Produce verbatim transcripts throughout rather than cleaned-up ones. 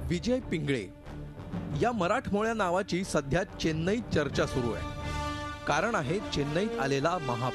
विजय पिंगळे या मराठमोळ्या नावाची सध्या चेन्नईत चर्चा सुरू आहे। कारण आहे चेन्नईत आलेला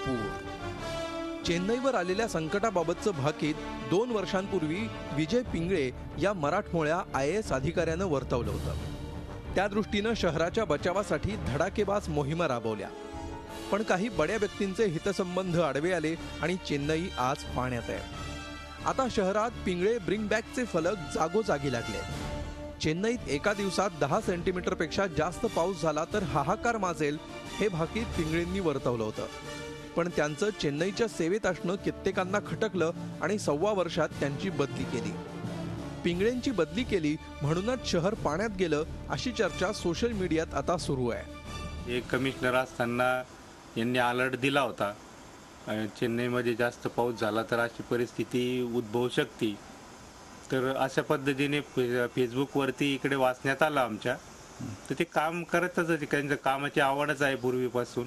महापूर। चेन्नईवर आलेल्या संकटाबाबतचं भाकीत दोन वर्षांपूर्वी विजय पिंगळे या मराठमोळ्या आय ए एस अधिकाऱ्यानं वर्तवलं होतं। त्या दृष्टीनं शहराच्या बचावासाठी धडाकेबाज मोहिमा राबवल्या, पण काही बड्या व्यक्तींचे हितसंबंध आडवे आले आणि चेन्नई आज पाण्यात आहे। आता शहरात पिंगळे ब्रिंग बॅकचे फलक जागोजागी लागले। चेन्नईत एका दिवसात दहा सेंटीमीटर पेक्षा जास्त पाऊस झाला तर हाहाकार माजेल हे भाकीत पिंगळेंनी वर्तवलं होतं, पण त्यांचं चेन्नईच्या सेवेत असणं कित्येकांना खटकलं आणि सव्वा वर्षात त्यांची बदली केली। पिंगळेंची बदली केली म्हणूनच शहर पाण्यात गेलं अशी चर्चा सोशल मीडियात आता सुरू आहे। एक कमिशनर असताना यांनी अलर्ट दिला होता, चेन्नईमध्ये जास्त पाऊस झाला तर अशी परिस्थिती उद्भवू शकते। तर अशा पद्धतीने फेसबुकवरती इकडे वाचण्यात आलं आमच्या, तर ते काम करतच होते, त्यांचं कामाची आवडच आहे पूर्वीपासून।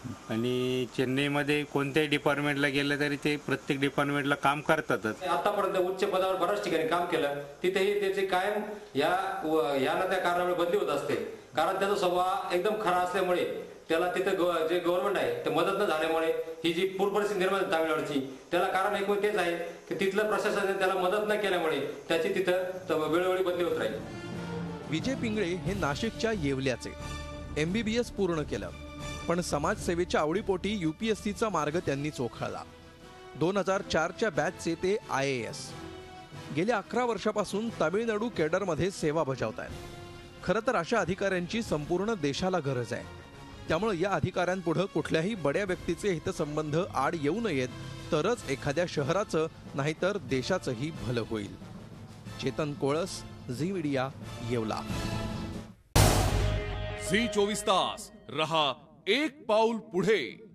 आणि चेन्नईमध्ये कोणत्याही डिपार्टमेंटला गेलं तरी ते प्रत्येक डिपार्टमेंटला काम करतातच। आतापर्यंत उच्च पदावर बऱ्याच ठिकाणी काम केलं, तिथेही त्याचे कायम या याला त्या कारणामुळे बदली होत असते। कारण त्याचा स्वभाव एकदम खरा असल्यामुळे त्याला तिथे जे गव्हर्नमेंट आहे ते मदत न झाल्यामुळे ही जी पूर परिस्थिती निर्माण झाली तामिळनाडूची, त्याला कारण एकूण तेच आहे की तिथलं प्रशासन त्याला मदत न केल्यामुळे त्याची तिथं वेळोवेळी बदली होत राहील। विजय पिंगळे हे नाशिकच्या येवल्याचे एम बी बी एस पूर्ण केलं, पण समाजसेवेच्या आवडीपोटी यू पी एस सीचा मार्ग त्यांनी चोखाळला। दोन हजार चारच्या बॅचचे ते आय ए एस। गेल्या अकरा वर्षापासून तामिळनाडू केडरमध्ये सेवा बजावत आहेत। खरं तर अशा अधिकाऱ्यांची संपूर्ण देशाला गरज आहे, त्यामुळे या अधिकाऱ्यांपुढे कुठल्याही बड्या व्यक्तीचे हितसंबंध आड येऊ नयेत, तरच एखाद्या शहराचं नाहीतर देशाचंही भलं होईल। Chetan Kolas, Zee media, Yeola. Zee चोवीस तास रहा एक पाऊल पुढे।